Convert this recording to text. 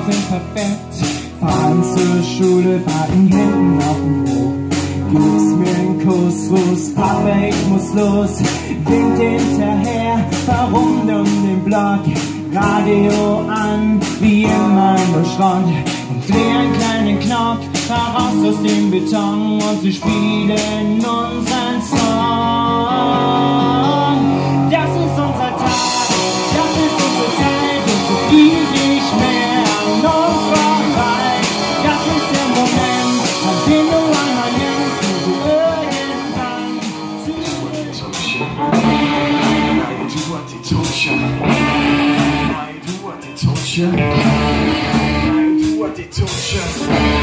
sind perfekt. Fahren zur Schule, beiden Händen auf dem Hof. Gib's mir einen Kuss, Ruß, Papa, ich muss los. Winkt hinterher, verrummt den Block. Radio an, wie immer nur Schrott. Und dreh einen kleinen Knopf, heraus aus dem Beton. Und sie spielen unseren Song. Das ist unser Tag, das ist unsere Zeit. Und so viel nicht mehr an uns vorbei. Das ist der Moment, an dem du einmal nimmst und du irgendwann I do what they told you.